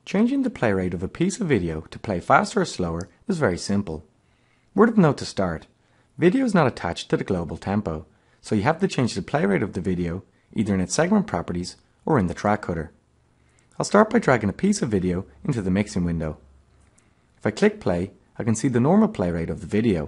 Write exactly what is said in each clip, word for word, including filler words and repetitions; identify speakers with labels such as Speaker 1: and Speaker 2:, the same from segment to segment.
Speaker 1: Changing the play rate of a piece of video to play faster or slower is very simple. Word of note to start, video is not attached to the global tempo, so you have to change the play rate of the video either in its segment properties or in the Trakkutter. I'll start by dragging a piece of video into the mixing window. If I click play, I can see the normal play rate of the video.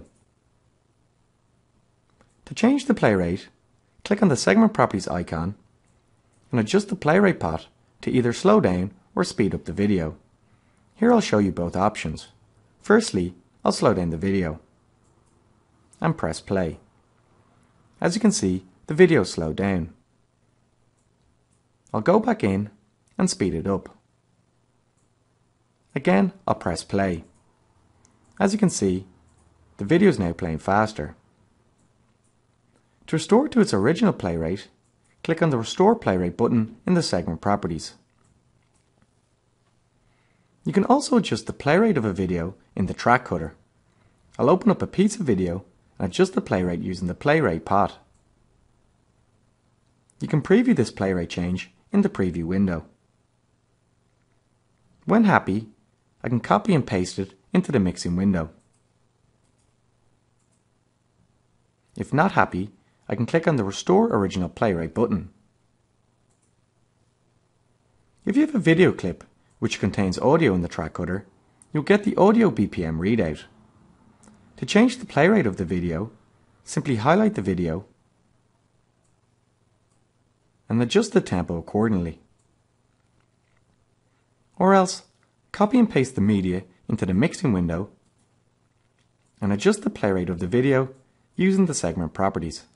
Speaker 1: To change the play rate, click on the segment properties icon and adjust the play rate pot to either slow down or speed up the video. Here I'll show you both options. Firstly, I'll slow down the video and press play. As you can see, the video slowed down. I'll go back in and speed it up. Again, I'll press play. As you can see, the video is now playing faster. To restore to its original play rate, click on the Restore Play Rate button in the segment properties. You can also adjust the play rate of a video in the Trakkutter. I'll open up a piece of video and adjust the play rate using the PlayRate pot. You can preview this play rate change in the preview window. When happy, I can copy and paste it into the mixing window. If not happy, I can click on the Restore Original Play Rate button. If you have a video clip which contains audio in the Trakkutter, you'll get the audio B P M readout. To change the play rate of the video, simply highlight the video and adjust the tempo accordingly. Or else, copy and paste the media into the mixing window and adjust the play rate of the video using the segment properties.